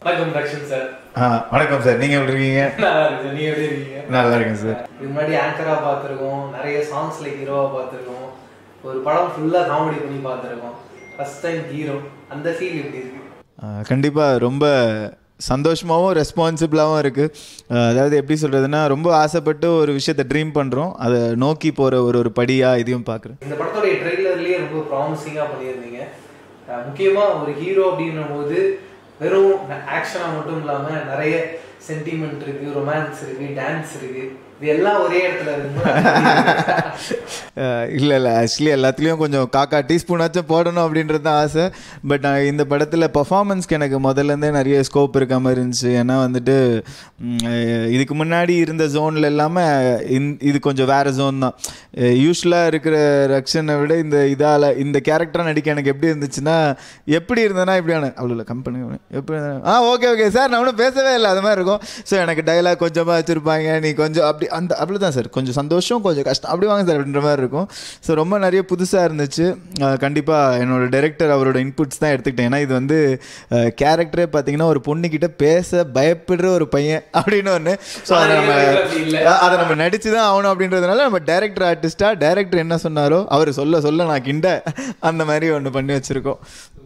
வணக்கம் ரக்ஷன் சார். வணக்கம் சார். நீங்கள் எப்படி இருக்கீங்க? நல்லா இருக்கு சார். நீங்கள் எப்படி இருக்கீங்க? நல்லா இருக்கேன் சார். இது முன்னாடி ஆங்கராக பார்த்துருக்கோம், நிறைய சாங்ஸ்ல ஹீரோவாக பார்த்துருக்கோம், ஒரு படம் ஃபுல்லாக காமெடி பண்ணி பார்த்துருக்கோம். ஃபர்ஸ்ட் டைம் ஹீரோ, அந்த ஃபீல் எப்படி இருக்கு? கண்டிப்பாக ரொம்ப சந்தோஷமாகவும் ரெஸ்பான்சிபிளாகவும் இருக்குது. அதாவது எப்படி சொல்கிறதுனா, ரொம்ப ஆசைப்பட்டு ஒரு விஷயத்தை ட்ரீம் பண்ணுறோம், அதை நோக்கி போகிற ஒரு படியாக இதையும் பார்க்குறேன். இந்த படத்தோடைய ட்ரெய்லர்லேயே ரொம்ப ப்ராமிசிங்காக பண்ணியிருந்தீங்க. முக்கியமாக ஒரு ஹீரோ அப்படின்னும் போது வெறும் ஆக்ஷனாக மட்டும் இல்லாமல் நிறைய சென்டிமெண்ட் இருக்குது, ரொமான்ஸ் இருக்குது, டான்ஸ் இருக்குது. இது எல்லாம் ஒரே இடத்துல இல்லை ஆக்சுவலி எல்லாத்துலேயும் கொஞ்சம் காக்கா டீஸ்பூனாச்சும் போடணும் அப்படின்றது தான் ஆசை. பட் நான் இந்த படத்தில் பர்ஃபார்மன்ஸ்க்கு எனக்கு முதல்லேருந்தே நிறைய ஸ்கோப் இருக்க மாதிரி இருந்துச்சு. ஏன்னா வந்துட்டு இதுக்கு முன்னாடி இருந்த ஜோனில் இல்லாமல் இது கொஞ்சம் வேறு ஜோன் தான். யூஸ்வலாக இருக்கிற ரக்ஷனை விட இந்த கேரக்டராக நடிக்க எனக்கு எப்படி இருந்துச்சுன்னா, எப்படி இருந்ததுன்னா இப்படியான அவ்வளோ கம்பெனி எப்படி ஓகே சார் நான் ஒன்றும் பேசவே இல்லை அது மாதிரி இருக்கும். ஸோ எனக்கு டைலாக் கொஞ்சமாக வச்சுருப்பாங்க, நீ கொஞ்சம் அப்படி அப்படி தான் சார், கொஞ்சம் சந்தோஷம் கொஞ்சம் கஷ்டம் அப்படி வாங்க சார் அப்படின்ற மாதிரி இருக்கும். ஸோ ரொம்ப நிறைய புதுசாக இருந்துச்சு. கண்டிப்பாக என்னோடய டைரக்டர் அவரோட இன்புட்ஸ் தான் எடுத்துக்கிட்டேன். ஏன்னா இது வந்து கேரக்டரே பார்த்தீங்கன்னா ஒரு பொண்ணுக்கிட்ட பேச பயப்படுற ஒரு பையன் அப்படின்னு ஒன்று. ஸோ அதை நம்ம நடிச்சு தான் ஆகணும் அப்படின்றதுனால நம்ம டைரக்டர் ஆர்டிஸ்டாக டைரக்டர் என்ன சொன்னாரோ அவர் சொல்ல நான் கிண்ட அந்த மாதிரி ஒன்று பண்ணி வச்சுருக்கோம்.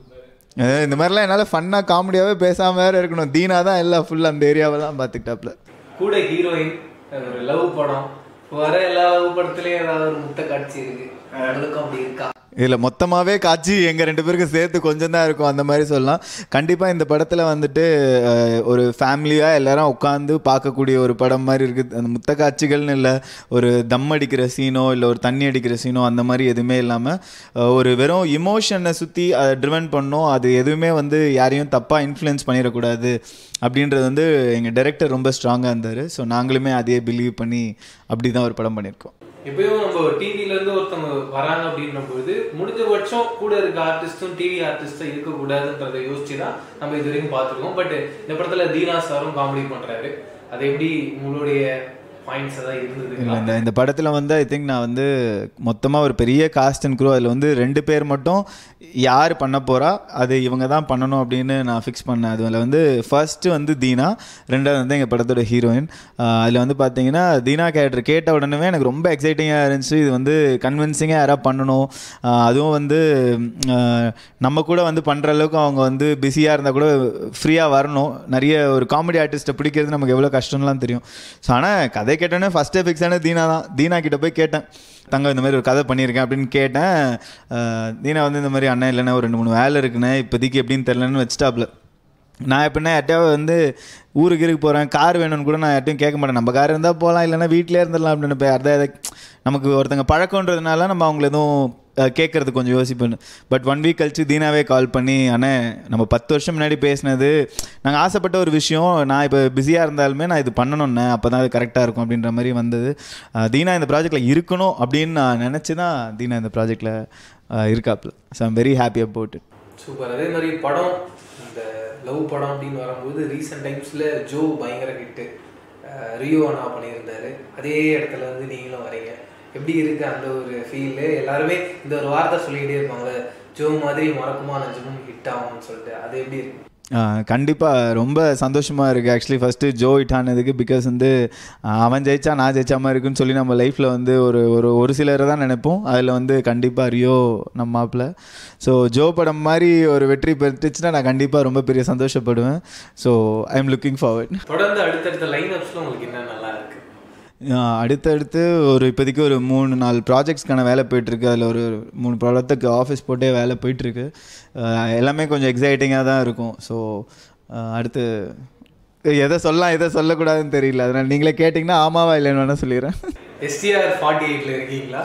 இந்த மாதிரிலாம் என்னால் ஃபன்னாக காமெடியாகவே பேசாமல் வேறு இருக்கணும். தீனா தான் எல்லாம் ஃபுல்லாக அந்த ஏரியாவெல்லாம் பார்த்துக்கிட்டாப்புல. கூட ஹீரோயின் ஒரு லவ் படம் வர எல்லா லவ் படத்துலயும் ஏதாவது ஒரு முட்டை காட்சி இருக்கு, அவங்களுக்கும் அப்படி இருக்கா? இதில் மொத்தமாகவே காட்சி எங்கள் 2 பேருக்கும் சேர்த்து கொஞ்சம் தான் இருக்கும் அந்த மாதிரி சொல்லலாம். கண்டிப்பாக இந்த படத்தில் வந்துட்டு ஒரு ஃபேமிலியாக எல்லோரும் உட்காந்து பார்க்கக்கூடிய ஒரு படம் மாதிரி இருக்குது. அந்த முத்த காட்சிகள்னு இல்லை, ஒரு தம் அடிக்கிற சீனோ இல்லை ஒரு தண்ணி அடிக்கிற சீனோ அந்த மாதிரி எதுவுமே இல்லாமல் ஒரு வெறும் இமோஷனை சுற்றி அதை ட்ரிவன் பண்ணோம். அது எதுவுமே வந்து யாரையும் தப்பாக இன்ஃப்ளூயன்ஸ் பண்ணிடக்கூடாது அப்படின்றது வந்து எங்கள் டைரக்டர் ரொம்ப ஸ்ட்ராங்காக இருந்தார். ஸோ நாங்களுமே அதையே பிலீவ் பண்ணி அப்படி தான் ஒரு படம் பண்ணியிருக்கோம். எப்பயும் நம்ம டிவில இருந்து ஒருத்தவங்க வராங்க அப்படின்ற பொழுது முடிஞ்ச பட்சம் கூட இருக்க ஆர்டிஸ்டும் டிவி ஆர்டிஸ்டும் இருக்கக்கூடாதுன்றதை யோசிச்சுதான் நம்ம இது வரைக்கும் பார்த்துருக்கோம். பட் இந்த படத்துல தீனா சாரும் காமெடி பண்றாரு. அது எப்படி உங்களுடைய பாயிண்ட்ஸ் ஏதாவது இருந்தது? இந்த படத்தில் வந்து ஐ திங்க் நான் வந்து மொத்தமாக ஒரு பெரிய காஸ்ட் அண்ட் க்ரூ, அதில் வந்து 2 பேர் மட்டும் யார் பண்ண போகிறா அது இவங்க தான் பண்ணணும் அப்படின்னு நான் ஃபிக்ஸ் பண்ணேன். அதில் வந்து ஃபர்ஸ்ட்டு வந்து தீனா, 2வது வந்து எங்கள் படத்தோட ஹீரோயின். அதில் வந்து பார்த்தீங்கன்னா தீனா கேரக்டர் கேட்ட உடனே எனக்கு ரொம்ப எக்ஸைட்டிங்காக இருந்துச்சு. இது வந்து கன்வின்சிங்காக யாராவது பண்ணணும், அதுவும் வந்து நம்ம கூட வந்து பண்ணுற அளவுக்கு அவங்க வந்து பிஸியாக இருந்தால் கூட ஃப்ரீயாக வரணும். நிறைய ஒரு காமெடி ஆர்டிஸ்ட்டை பிடிக்கிறது நமக்கு எவ்வளோ கஷ்டம்லாம் தெரியும். ஸோ ஆனால் கதை கேட்டோன்னே ஃபஸ்ட்டே ஃபிக்ஸான தீனா தான். தீனா கிட்ட போய் கேட்டேன், தங்க இந்த மாதிரி ஒரு கதை பண்ணியிருக்கேன் அப்படின்னு கேட்டேன். தீனா வந்து இந்த மாதிரி அண்ணன் இல்லைன்னா ஒரு 2-3 வேலை இருக்குண்ணே இப்போதைக்கு எப்படின்னு தெரிலன்னு வச்சுட்டாப்புல. நான் எப்படின்னா யார்ட்டையாவது வந்து ஊருக்கு போகிறேன், கார் வேணும்னு கூட நான் யார்ட்டையும் கேட்க மாட்டேன். நம்ம கார் இருந்தால் போகலாம், இல்லைன்னா வீட்டிலே இருந்துடலாம் அப்படின்னு போய் அர்த்தம் நமக்கு ஒருத்தங்க பழக்கன்றதுனால நம்ம அவங்கள எதுவும் கேட்குறது கொஞ்சம் யோசிப்பேன். பட் 1 வீக் கழிச்சு தீனாவே கால் பண்ணி, அண்ணே நம்ம 10 வருஷம் முன்னாடி பேசினது, நாங்கள் ஆசைப்பட்ட ஒரு விஷயம், நான் இப்போ பிஸியாக இருந்தாலுமே நான் இது பண்ணணும்னே, அப்போ தான் அது கரெக்டாக இருக்கும் அப்படின்ற மாதிரி வந்தது. தீனா இந்த ப்ராஜெக்டில் இருக்கணும் அப்படின்னு நான் நினச்சி தான் தீனா இந்த ப்ராஜெக்டில் இருக்காப்புல. So I'm very happy about it. Super. அதே மாதிரி படம், இந்த லவ் படம் அப்படின்னு வரும்போது ரீசெண்ட் டைம்ஸில் ஜோ பயங்கர ஹிட்டு, ரியோ அண்ணா பண்ணியிருந்தாரு. அதே இடத்துல வந்து நீங்களும் வரீங்க. எப்படி இருக்குது அந்த ஒரு ஃபீலு? எல்லாருமே இந்த ஒரு வார்த்தை சொல்லிக்கிட்டே இருப்பாங்க, ஜோ மாதிரி மறக்குமா நெஞ்சமும் ஹிட் ஆகும்னு சொல்லிட்டு. அது எப்படி இருக்கு? கண்டிப்பாக ரொம்ப சந்தோஷமாக இருக்குது. ஆக்சுவலி ஃபஸ்ட்டு ஜோ ஹிட் ஆனதுக்கு பிகாஸ் வந்து அவன் ஜெயிச்சா நான் ஜெயிச்சா மாதிரி இருக்குன்னு சொல்லி நம்ம லைஃப்பில் வந்து ஒரு சிலரை தான் நினைப்போம். அதில் வந்து கண்டிப்பாக ரியோ நம்ம மாப்பிள்ள. ஸோ ஜோ படம் மாதிரி ஒரு வெற்றி பெற்றுச்சுன்னா நான் கண்டிப்பாக ரொம்ப பெரிய சந்தோஷப்படுவேன். So I am looking forward. தொடர்ந்து அடுத்தடுத்த லைன் அப்ஸில் உங்களுக்கு என்ன நல்லா இருக்குது? அடுத்தடுத்து இப்போதைக்கு ஒரு 3-4 ப்ராஜெக்ட்ஸ்க்கான வேலை போயிட்டுருக்கு. அதில் ஒரு 3 ப்ராடக்ட்டுக்கு ஆஃபீஸ் போட்டே வேலை போயிட்டுருக்கு. எல்லாமே கொஞ்சம் எக்ஸைட்டிங்காக தான் இருக்கும். ஸோ அடுத்து எதை சொல்லலாம் எதை சொல்லக்கூடாதுன்னு தெரியல. அதனால் நீங்களே கேட்டிங்கன்னா ஆமாவா இல்லைன்னு வேணால் சொல்லிடுறேன். STR 48ல் இருக்கீங்களா?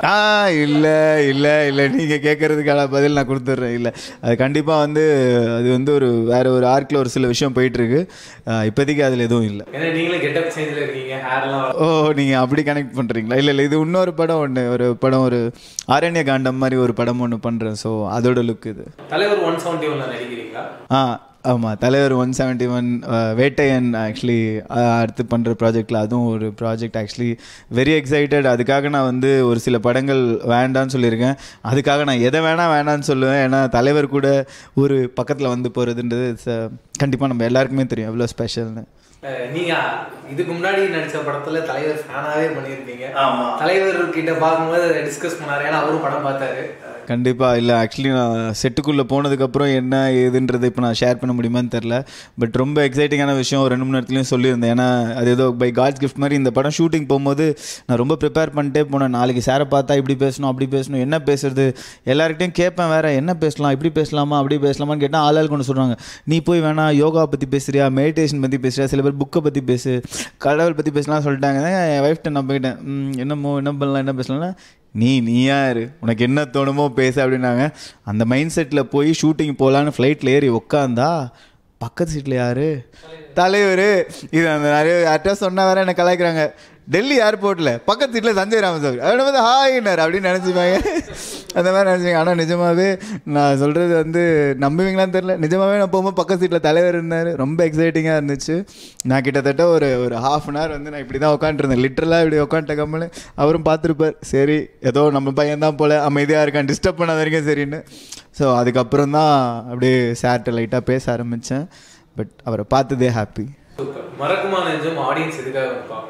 இல்லை நீங்கள் கேட்குறதுக்கான பதில் நான் கொடுத்துட்றேன். இல்லை, அது கண்டிப்பாக வந்து அது வந்து வேறு ஒரு ஆர்க்கில் ஒரு சில விஷயம் போயிட்டுருக்கு. இப்போதைக்கு அதில் எதுவும் இல்லை. ஏன்னா நீங்களே கெட்டப் சேஞ்சில் இருக்கீங்க, ஹேர்லாம். நீங்கள் அப்படி கனெக்ட் பண்ணுறீங்களா? இல்லை இது இன்னொரு படம் ஒரு ஆரண்ய காண்டம் மாதிரி ஒரு படம் ஒன்று பண்ணுறேன். ஸோ அதோட லுக் இது. தலைவர் 171 நடிக்கிறீங்களா? ஆமாம், தலைவர் 171 வேட்டையன் ஆக்சுவலி அடுத்து பண்ணுற ப்ராஜெக்டில் அதுவும் ஒரு ப்ராஜெக்ட். Actually very excited. அதுக்காக நான் வந்து ஒரு சில படங்கள் வேண்டான்னு சொல்லியிருக்கேன். அதுக்காக நான் எதை வேணான்னு சொல்லுவேன். ஏன்னா தலைவர் கூட ஒரு பக்கத்தில் வந்து போகிறதுன்றது கண்டிப்பாக நம்ம எல்லாருக்குமே தெரியும் எவ்வளோ ஸ்பெஷல்னு. நீங்கள் இதுக்கு முன்னாடி நடித்த படத்தில் தலைவர் ஃபேனாகவே பண்ணியிருக்கீங்க. தலைவர் கிட்ட பார்க்கும்போது டிஸ்கஸ் பண்ணார், ஏன்னா அவரும் படம் பார்த்தாரு. கண்டிப்பாக இல்லை, ஆக்சுவலி நான் செட்டுக்குள்ளே போனதுக்கப்புறம் என்ன ஏதுன்றதை இப்போ நான் ஷேர் பண்ண முடியுமான்னு தெரில. பட் ரொம்ப எக்ஸைட்டிங்கான விஷயம் ஒரு 2 மணி நேரத்துலையும் சொல்லியிருந்தேன். ஏன்னா அது ஏதோ பை காட்ஸ் கிஃப்ட் மாதிரி இந்த படம் ஷூட்டிங் போகும்போது நான் ரொம்ப ப்ரிப்பேர் பண்ணிட்டே போனேன். நாளைக்கு சாரை பார்த்தா இப்படி பேசணும் அப்படி பேசணும், என்ன பேசுறது, எல்லாருக்கிட்டையும் கேட்பேன் வேறு என்ன பேசலாம், இப்படி பேசலாமா அப்படி பேசலாமான்னு கேட்டால் ஆளால் கொண்டு சொல்கிறாங்க. நீ போய் வேணா யோகா பற்றி பேசுறியா, மெடிடேஷன் பற்றி பேசுறியா, சில பேர் புக்கை பற்றி பேசு, கடவுள் பற்றி பேசலாம் சொல்லிட்டாங்க. என் ஒய்ஃப்ட்ட நான் போயிட்டேன், என்ன பண்ணலாம் என்ன பேசலாம்னா நீயா இரு, உனக்கு என்ன தோணுமோ பேசு அப்படின்னாங்க. அந்த மைண்ட் செட்டில் போய் ஷூட்டிங் போகலான்னு ஃப்ளைட்டில் ஏறி உட்காந்தா பக்கத்து சீட்டில் யார், தலைவர். இது அந்த நிறைய அட்ரஸ் சொன்னால் வேறு என்ன கலாய்க்கிறாங்க. டெல்லி ஏர்போர்ட்டில் பக்கத்து சீட்டில் சஞ்சய் ராமசாமி அவனை வந்து ஹாயினார் அப்படின்னு நினச்சிப்பாங்க, அந்த மாதிரி நினச்சிப்பாங்க. ஆனால் நிஜமாகவே நான் சொல்கிறது வந்து நம்புவீங்களான்னு தெரில, நிஜமாகவே நான் போகும்போது பக்கத்து சீட்டில் தலைவர் இருந்தார். ரொம்ப எக்ஸைட்டிங்காக இருந்துச்சு. நான் கிட்டத்தட்ட ஒரு 1/2 hour வந்து நான் இப்படி தான் உட்காந்துருந்தேன், லிட்டரலாக இப்படி உட்காந்துட்ட கம்மனு. அவரும் பார்த்துருப்பார், சரி ஏதோ நம்ம பையன் தான் போல் அமைதியாக இருக்கான், டிஸ்டர்ப் பண்ணாத வரைக்கும் சரின்னு. ஸோ அதுக்கப்புறம் தான் அப்படியே சார்ட்ட லைட்டாக பேச ஆரம்பித்தேன். பட் அவரை பார்த்ததே ஹாப்பி. மறக்குமா நெஞ்சம் ஆடியன்ஸ் எதுக்காக இருப்பாங்க?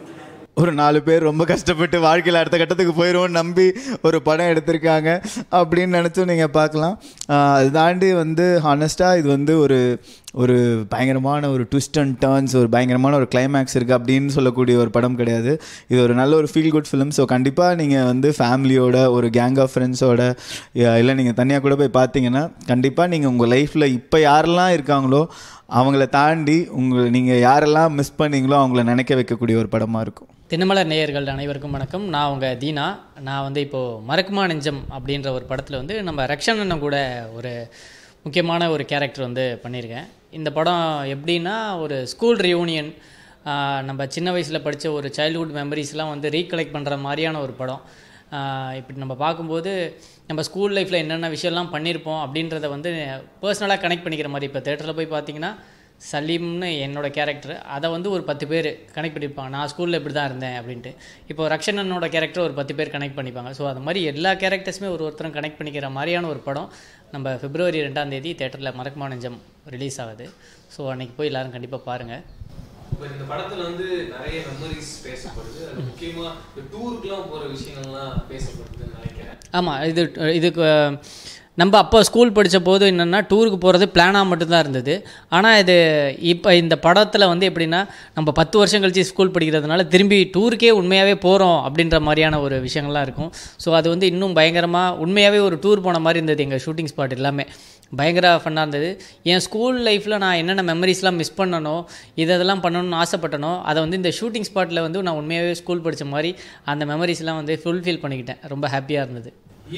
ஒரு 4 பேர் ரொம்ப கஷ்டப்பட்டு வாழ்க்கையில் அடுத்த கட்டத்துக்கு போயிடுவோன்னு நம்பி ஒரு படம் எடுத்திருக்காங்க அப்படின்னு நினச்சும் நீங்கள் பார்க்கலாம். அது தாண்டி வந்து ஹானஸ்ட்டாக இது வந்து ஒரு பயங்கரமான ஒரு ட்விஸ்ட் அண்ட் டர்ன்ஸ், ஒரு பயங்கரமான ஒரு கிளைமேக்ஸ் இருக்குது அப்படின்னு சொல்லக்கூடிய ஒரு படம் கிடையாது. இது ஒரு நல்ல ஒரு ஃபீல் குட் ஃபிலிம். ஸோ கண்டிப்பாக நீங்கள் வந்து ஃபேமிலியோட ஒரு கேங் ஆஃப் ஃப்ரெண்ட்ஸோட இல்லை நீங்கள் தனியாக கூட போய் பார்த்தீங்கன்னா கண்டிப்பாக நீங்கள் உங்கள் லைஃப்பில் இப்போ யாரெல்லாம் இருக்காங்களோ அவங்கள தாண்டி நீங்கள் யாரெல்லாம் மிஸ் பண்ணீங்களோ அவங்கள நினைக்க வைக்கக்கூடிய ஒரு படமாக இருக்கும். தினமலர் நேயர்கள் அனைவருக்கும் வணக்கம். நான் உங்கள் தீனா. நான் வந்து இப்போது மறக்குமா நெஞ்சம் அப்படின்ற ஒரு படத்தில் வந்து நம்ம ரக்ஷன் அண்ணன் கூட ஒரு முக்கியமான ஒரு கேரக்டர் வந்து பண்ணியிருக்கேன். இந்த படம் எப்படின்னா ஒரு ஸ்கூல் ரியூனியன், நம்ம சின்ன வயசில் படித்த ஒரு சைல்ட்ஹுட் மெமரிஸ்லாம் வந்து ரீகலெக்ட் பண்ணுற மாதிரியான ஒரு படம். இப்படி நம்ம பார்க்கும்போது நம்ம ஸ்கூல் லைஃப்பில் என்னென்ன விஷயம்லாம் பண்ணியிருப்போம் அப்படின்றத வந்து பர்சனலாக கனெக்ட் பண்ணிக்கிற மாதிரி. இப்போ தேட்டரில் போய் பார்த்தீங்கன்னா சலீம்னு என்னோடய கேரக்டர், அதை வந்து ஒரு 10 பேர் கனெக்ட் பண்ணியிருப்பாங்க, நான் ஸ்கூலில் இப்படி தான் இருந்தேன் அப்படின்ட்டு. இப்போ ரக்ஷனனோட கேரக்டர் ஒரு 10 பேர் கனெக்ட் பண்ணிப்பாங்க. ஸோ அது மாதிரி எல்லா கேரக்டர்ஸுமே ஒருத்தரும் கனெக்ட் பண்ணிக்கிற மாதிரியான ஒரு படம். நம்ம February 2 தேட்டரில் மறக்குமா நெஞ்சம் ரிலீஸ் ஆகுது. ஸோ அன்றைக்கி போய் எல்லோரும் கண்டிப்பாக பாருங்கள். இப்போ இந்த படத்தில் வந்து நிறைய மெமரிஸ் பேசப்படுது, அது முக்கியமாக இந்த டூருக்குலாம் போகிற விஷயங்கள்லாம் பேசப்படுதுன்னு நினைக்கிறேன். ஆமாம், இதுக்கு நம்ம அப்போ ஸ்கூல் படித்த போது என்னென்னா டூருக்கு போகிறது பிளானாக மட்டும்தான் இருந்தது. ஆனால் இது இப்போ இந்த படத்தில் வந்து எப்படின்னா நம்ம 10 வருஷம் கழிச்சு ஸ்கூல் படிக்கிறதுனால திரும்பி டூருக்கே உண்மையாகவே போகிறோம் அப்படின்ற மாதிரியான ஒரு விஷயங்கள்லாம் இருக்கும். ஸோ அது வந்து இன்னும் பயங்கரமாக உண்மையாகவே ஒரு டூர் போன மாதிரி இருந்தது. எங்கள் ஷூட்டிங் ஸ்பாட் எல்லாமே பயங்கர ஃபன்னாக இருந்தது. என் ஸ்கூல் லைஃப்பில் நான் என்னென்ன மெமரிஸ்லாம் மிஸ் பண்ணனோ, இதெல்லாம் பண்ணணும்னு ஆசைப்பட்டனோ, அதை வந்து இந்த ஷூட்டிங் ஸ்பாட்டில் வந்து நான் உண்மையாகவே ஸ்கூல் படித்த மாதிரி அந்த மெமரிஸ்லாம் வந்து ஃபுல்ஃபில் பண்ணிக்கிட்டேன். ரொம்ப ஹாப்பியாக இருந்தது.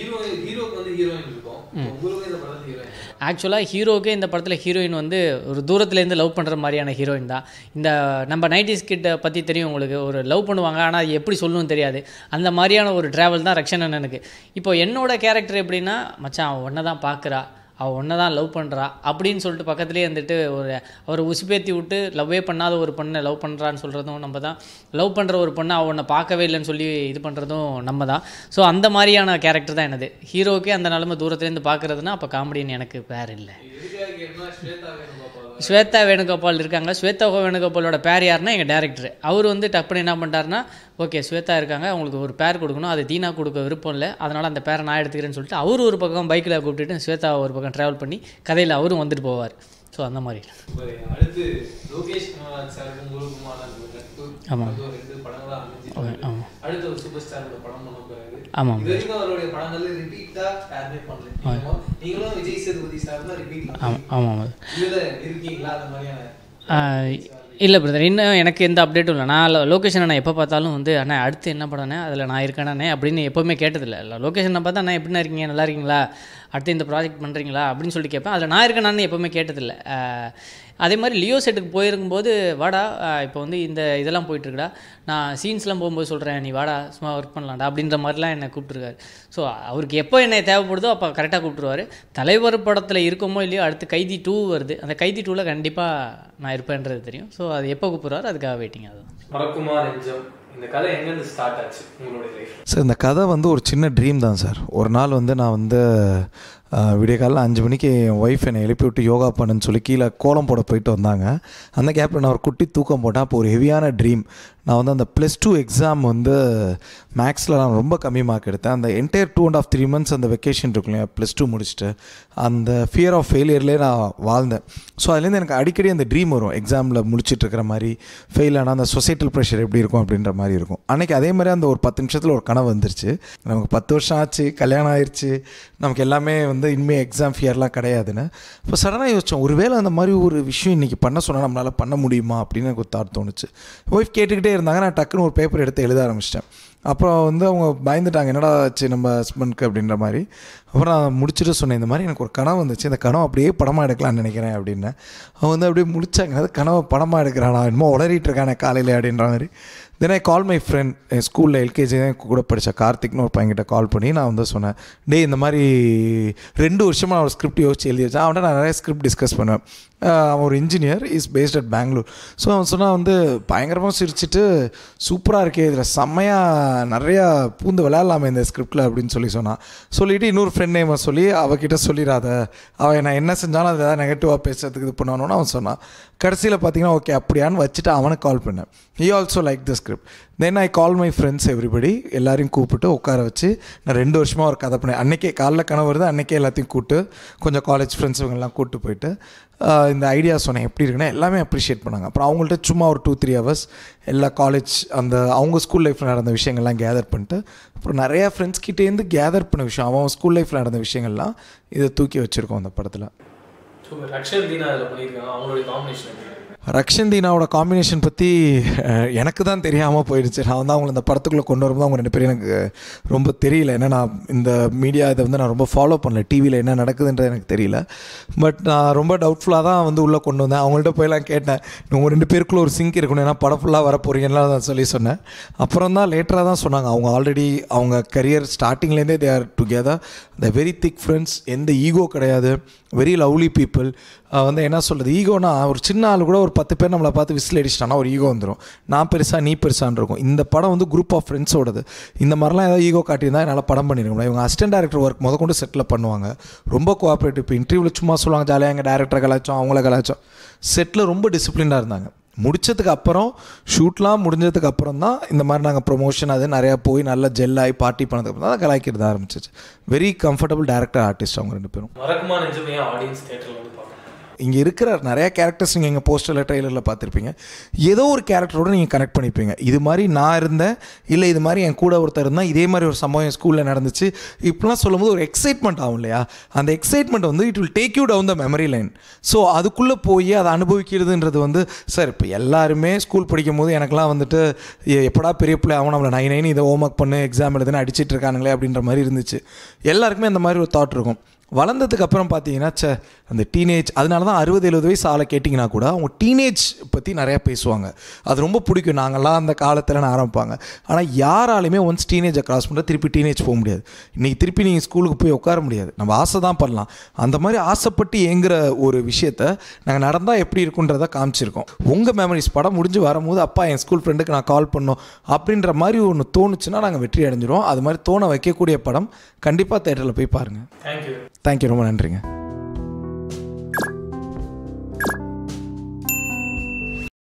ஆக்சுவலாக ஹீரோவுக்கே இந்த படத்தில் ஹீரோயின் வந்து ஒரு தூரத்துலேருந்து லவ் பண்ணுற மாதிரியான ஹீரோயின் தான். இந்த நம்ம 90s கிட்ட பற்றி தெரியும் உங்களுக்கு, ஒரு லவ் பண்ணுவாங்க ஆனால் அது எப்படி சொல்லணும்னு தெரியாது, அந்த மாதிரியான ஒரு ட்ராவல் தான் ரக்ஷன் அண்ணனுக்கு. இப்போ என்னோடய கேரக்டர் எப்படின்னா, மச்சான் அவன் ஒன்றை தான் பார்க்குறா, அவள் ஒன்றை தான் லவ் பண்ணுறா அப்படின்னு சொல்லிட்டு பக்கத்துலேயே வந்துட்டு அவரை உசுப்பேற்றி விட்டு லவ்வே பண்ணாத ஒரு பொண்ணை லவ் பண்ணுறான்னு சொல்கிறதும் நம்ம தான். லவ் பண்ணுற ஒரு பொண்ணை அவள் ஒன்றை பார்க்கவே இல்லைன்னு சொல்லி இது பண்ணுறதும் நம்ம தான். ஸோ அந்த மாதிரியான கேரக்டர் தான் என்னது. ஹீரோக்கே அந்த நிலமை தூரத்துலேருந்து பார்க்குறதுனா அப்போ காமெடின்னு எனக்கு பேர் இல்லை. ஸ்வேதா வேணுகோபால் இருக்காங்க. ஸ்வேதா வேணுகோபாலோட பேர் யாருன்னா எங்கள் டேரக்டர். அவர் வந்து டப்புன்னு என்ன பண்ணுறாருன்னா, ஓகே ஸ்வேதா இருக்காங்க, அவங்களுக்கு ஒரு பேர் கொடுக்கணும், அது தீனா கொடுக்க விருப்பம் இல்லை, அதனால் அந்த பேரை நான் எடுத்துக்கிறேன்னு சொல்லிட்டு அவர் ஒரு பக்கம் பைக்கில் கூப்பிட்டுட்டு ஸ்வேதா ஒரு பக்கம் ட்ராவல் பண்ணி கதையில் அவரும் வந்துட்டு போவார். ஸோ அந்த மாதிரி. அடுத்து லோகேஷ் சாருக்கும் குருகுமார் ஆமாம் ஆமாம் அடுத்து ஒரு சூப்பர் ஸ்டாரோட படம் பண்ண போறாரு. ஆமாம், இது வரைக்கும் அவருடைய படங்கள்ல ரிப்பீட்டா யாருமே பண்ணல. நீங்களும் விஜய் சேதுபதி சார் தான் ரிப்பீட். ஆமாம் இதுல இருக்கீங்களா அந்த மாதிரியான? இல்லை பிரதர், இன்னும் எனக்கு எந்த அப்டேட்டும் இல்லை. நான் லொக்கேஷனை நான் எப்போ பார்த்தாலும் வந்து அண்ணா அடுத்து என்ன படம்னே அதில் நான் இருக்கேனே அப்படின்னு எப்போவுமே கேட்டதில்லை. லொக்கேஷனை பார்த்தா அண்ணா எப்படின்னா இருக்கீங்க, நல்லா இருக்கீங்களா அடுத்து இந்த ப்ராஜெக்ட் பண்ணுறீங்களா அப்படின்னு சொல்லிட்டு கேட்பேன். அதில் நான் இருக்கேனான்னு எப்போவுமே கேட்டதில்லை. அதே மாதிரி லியோ செட்டுக்கு போயிருக்கும்போது வாடா இப்போ வந்து இந்த இதெல்லாம் போயிட்டுருக்குடா, நான் சீன்ஸ்லாம் போகும்போது சொல்கிறேன், நீ வாடா சும்மா ஒர்க் பண்ணலாம்டா அப்படின்ற மாதிரிலாம் என்னை கூப்பிட்ருக்காரு. ஸோ அவருக்கு எப்போ என்னை தேவைப்படுதோ அப்போ கரெக்டாக கூப்பிட்ருவார். தலைவர் படத்தில் இருக்கோமோ இல்லையோ அடுத்து கைதி 2 வருது. அந்த கைதி 2ல் கண்டிப்பாக நான் இருப்பேன்றது தெரியும். ஸோ அது எப்போ கூப்பிட்றாரு அதுக்காக வெயிட்டிங். அதுதான் மறக்குமா நெஞ்சம். இந்த கதை எங்கேருந்து ஸ்டார்ட் ஆச்சு உங்களுடைய லைஃப்? சார் இந்த கதை வந்து ஒரு சின்ன ட்ரீம் தான் சார். ஒரு நாள் வந்து நான் வந்து விடிய காலையில் 5 மணிக்கு என் ஒய்ஃப் என்னை எழுப்பி விட்டு யோகா பண்ணுன்னு சொல்லி கீழே கோலம் போட போயிட்டு வந்தாங்க. அந்த கேப்பில் நான் ஒரு குட்டி தூக்கம் போட்டேன். அப்போ ஒரு ஹெவியான ட்ரீம். நான் வந்து அந்த +2 எக்ஸாம் வந்து மேக்ஸில் நான் ரொம்ப கம்மி மார்க் எடுத்தேன். அந்த என்டையர் 2.5 3 months அந்த வெக்கேஷன் இருக்கும் இல்லையா, +2 முடிச்சுட்டு அந்த ஃபியர் ஆஃப் ஃபெயிலியர்லேயே நான் வாழ்ந்தேன். ஸோ அதுலேருந்து எனக்கு அடிக்கடி அந்த ட்ரீம் வரும், எக்ஸாமில் முடிச்சுட்டு இருக்கிற மாதிரி, ஃபெயில் ஆனால் அந்த சொசைட்டல் ப்ரெஷர் எப்படி இருக்கும் அப்படின்ற மாதிரி இருக்கும். அன்றைக்கி அதே மாதிரி அந்த ஒரு 10 நிமிஷத்தில் ஒரு கனவு வந்துருச்சு. நமக்கு 10 வருஷம் ஆச்சு, கல்யாணம் ஆயிடுச்சு, நமக்கு எல்லாமே வந்து இனிமேல் எக்ஸாம் ஃபியர்லாம் கிடையாதுன்னு. இப்போ சடனாக யோசித்தோம், ஒருவேளை அந்த மாதிரி ஒரு விஷயம் இன்றைக்கி பண்ண சொன்னால் நம்மளால் பண்ண முடியுமா அப்படின்னு எனக்கு ஒரு தாட் தோணுச்சு. ஒய்ஃப் கேட்டுக்கிட்டே இருந்தாங்க. நான் டக்குன்னு ஒரு பேப்பர் எடுத்து எழுத ஆரம்பிச்சிட்டேன். அப்புறம் வந்து அவங்க பயந்துட்டாங்க, என்னடா ஆச்சு நம்ம ஹஸ்பண்ட்க்கு அப்படின்ற மாதிரி. அப்புறம் நான் முடிச்சுட்டு சொன்னேன், இந்த மாதிரி எனக்கு ஒரு கனவு வந்துச்சு, இந்த கனவு அப்படியே படமாக எடுக்கலான்னு நினைக்கிறேன் அப்படின்னு. அவங்க வந்து அப்படியே முடிச்சாங்க, அது கனவை படமாக எடுக்கிறானா, இன்னும் உளறிட்டு இருக்கானே காலையில் அப்படின்ற மாதிரி. தென் ஐ கால் மை ஃப்ரெண்ட், என் ஸ்கூலில் எல்கேஜி கூட படித்த கார்த்திக்னு ஒரு பையன்கிட்ட கால் பண்ணி நான் வந்து சொன்னேன், டே இந்த மாதிரி 2 வருஷமாக நான் ஒரு ஸ்கிரிப்ட் யோசிச்சு எழுதி வச்சேன். அவன்கிட்ட நான் நிறைய ஸ்கிரிப்ட் டிஸ்கஸ் பண்ணுவேன். அவன் ஒரு engineer, is based at Bangalore. So அவன் சொன்னால் வந்து பயங்கரமாக சிரிச்சுட்டு, சூப்பராக இருக்கே, இதில் செம்மையாக நிறையா பூந்து விளையாடலாமே இந்த ஸ்கிரிப்டில் அப்படின்னு சொன்னான். சொல்லிவிட்டு இன்னொரு ஃப்ரெண்ட் நேமை சொல்லி அவகிட்ட சொல்லிடாத, அவன் நான் என்ன செஞ்சாலும் அதை ஏதாவது நெகட்டிவாக பேசுறதுக்கு இது பண்ணணும்னு அவன் சொன்னான். கடைசியில் பார்த்தீங்கன்னா ஓகே அப்படியான்னு வச்சுட்டு அவனுக்கு கால் பண்ணேன். He also like the script. Then I call my friends everybody, எல்லாரையும் கூப்பிட்டு உட்கார வச்சு நான் 2 வருஷமாக ஒரு கதை பண்ணேன். அன்றைக்கே காலைல கனவு வருது, அன்றைக்கே எல்லாத்தையும் கூப்பிட்டு கொஞ்சம் காலேஜ் ஃப்ரெண்ட்ஸ் இவங்கெல்லாம் கூப்பிட்டு போயிட்டு இந்த ஐடியா சொன்னேன் எப்படி இருக்குன்னா எல்லாமே அப்ரிஷியேட் பண்ணாங்க. அப்புறம் அவங்கள்ட்ட சும்மா ஒரு 2-3 hours எல்லா காலேஜ் அந்த அவங்க ஸ்கூல் லைஃப்பில் நடந்த விஷயங்கள்லாம் கேதர் பண்ணிட்டு, அப்புறம் நிறையா ஃப்ரெண்ட்ஸ் கிட்டேருந்து கேதர் பண்ண விஷயம், அவன் ஸ்கூல் லைஃப்பில் நடந்த விஷயங்கள்லாம் இதை தூக்கி வச்சுருக்கோம் அந்த படத்தில். ரக்ஷன் தீனா அதில் பண்ணியிருக்காங்க, அவங்களுடைய காம்பினேஷன். ரக்ஷன் தீனாவோட காம்பினேஷன் பற்றி எனக்கு தான் தெரியாமல் போயிடுச்சு. நான் வந்து அவங்கள இந்த படத்துக்குள்ளே கொண்டு வரும்போது அவங்க 2 பேரும் எனக்கு ரொம்ப தெரியல. ஏன்னா நான் இந்த மீடியா இதை வந்து நான் ரொம்ப ஃபாலோ பண்ணல, டிவியில் என்ன நடக்குதுன்றது எனக்கு தெரியல. பட் நான் ரொம்ப டவுட்ஃபுல்லாக தான் வந்து உள்ளே கொண்டு வந்தேன். அவங்கள்ட்ட போயெல்லாம் கேட்டேன், உங்கள் 2 பேருக்குள்ளே ஒரு சிங்க் இருக்கணும், ஏன்னா படம் ஃபுல்லாக வர போகிறீங்கலாம் நான் சொல்லி சொன்னேன். அப்புறம் தான் லேட்டராக தான் சொன்னாங்க, அவங்க ஆல்ரெடி அவங்க கரியர் ஸ்டார்டிங்லேருந்தே they are together, the very thick friends, எந்த ஈகோ கிடையாது, வெரி லவ்லி பீப்புள். வந்து என்ன சொல்கிறது, ஈகோனா ஒரு சின்ன ஆள் கூட ஒரு 10 பேர் நம்மளை பார்த்து விசில் அடிச்சிட்டானா ஒரு ஈகோ வந்துடும், நான் பெருசா நீ பெருசான்னு இருக்கும். இந்த படம் வந்து குரூப் ஆஃப் ஃப்ரெண்ட்ஸோடது. இந்த மாதிரிலாம் ஏதாவது ஈகோ காட்டியிருந்தால் என்னால் படம் பண்ணியிருக்கோம். இவங்க அசிஸ்டன்ட் டேரக்டர் ஒர்க் கொண்டு செட்டில் பண்ணுவாங்க, ரொம்ப கோஆப்ரேட்டிவ். இப்போ இன்டர்வியூவில் சும்மா சொல்லுவாங்க ஜாலியாக எங்கள் டேரக்டரை கலாய்ச்சோம் அவங்கள கலாய்ச்சோம். செட்டில் ரொம்ப டிசிப்ளினாக இருந்தாங்க. முடிச்சதுக்கு அப்புறம் ஷூட்லாம் முடிஞ்சதுக்கு அப்புறம் தான் இந்த மாதிரி நாங்கள் ப்ரொமோஷன் அது நிறையா போய் நல்லா ஜெல்லாகி பார்ட்டி பண்ணதுக்கப்புறம் தான் கலாய்க்கிறது ஆரம்பிச்சிச்சு. வெரி கம்ஃபர்டபுள் டேரக்டர் ஆர்டிஸ்ட் அவங்க 2 பேரும். மறக்குமா நெஞ்சமே ஆடியன்ஸ் தியேட்டரில் வந்து பார்க்கலாம். இங்கே இருக்கிற நிறையா கேரக்டர்ஸ் நீங்கள் எங்கள் போஸ்டரில் ட்ரெய்லரில் பார்த்துருப்பீங்க. ஏதோ ஒரு கேரக்டரோடு நீங்கள் கனெக்ட் பண்ணிப்பீங்க. இது மாதிரி நான் இருந்தேன், இல்லை இது மாதிரி என் கூட ஒருத்தர் இருந்தால், இதே மாதிரி ஒரு சம்பவம் என் ஸ்கூலில் நடந்துச்சு, இப்படிலாம் சொல்லும்போது ஒரு எக்ஸைட்மெண்ட் ஆகும் இல்லையா? அந்த எக்ஸைட்மெண்ட் வந்து it will take you down the memory lane. So அதுக்குள்ளே போய் அதை அனுபவிக்கிறதுன்றது வந்து சார் இப்போ எல்லாருமே ஸ்கூல் படிக்கும் போது எனக்குலாம் வந்துட்டு எப்படா பெரிய பிள்ளை அவன் நம்மளை 9 இதை ஹோம் ஒர்க் பண்ணு எக்ஸாம் எழுதுன்னு அடிச்சிட்டு இருக்கானுங்களே அப்படின்ற மாதிரி இருந்துச்சு. எல்லாருக்குமே அந்த மாதிரி ஒரு தாட் இருக்கும். வளர்ந்ததுக்கு அப்புறம் பார்த்தீங்கன்னா அந்த டீனேஜ், அதனால தான் 60-70 வயசு ஆளை கேட்டிங்கன்னா கூட அவங்க டீனேஜ் பற்றி நிறையா பேசுவாங்க. அது ரொம்ப பிடிக்கும். நாங்கள்லாம் அந்த காலத்தில் ஆரம்பிப்பாங்க. ஆனால் யாராலையுமே ஒன்ஸ் டீனேஜை கிராஸ் பண்ணுற திருப்பி டீனேஜ் போக முடியாது. இன்றைக்கி திருப்பி நீங்கள் ஸ்கூலுக்கு போய் உட்கார முடியாது. நம்ம ஆசை தான் பண்ணலாம். அந்த மாதிரி ஆசைப்பட்டு ஏங்குற ஒரு விஷயத்த நாங்கள் நடந்தால் எப்படி இருக்குன்றதை காமிச்சிருக்கோம். உங்கள் மெமரிஸ் படம் முடிஞ்சு வரும்போது அப்பா என் ஸ்கூல் ஃப்ரெண்டுக்கு நான் கால் பண்ணோம் அப்படின்ற மாதிரி ஒன்று தோணுச்சுன்னா நாங்கள் வெற்றி அடைஞ்சிடுவோம். அது மாதிரி தோண வைக்கக்கூடிய படம் கண்டிப்பாக தேட்டரில் போய் பாருங்கள். தேங்க்யூ. தேங்க்யூ, ரொம்ப நன்றிங்க.